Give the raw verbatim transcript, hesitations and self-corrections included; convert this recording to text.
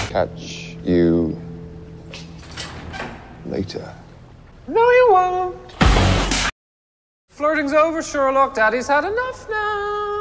catch you later. No, you won't. Flirting's over, Sherlock. Daddy's had enough now.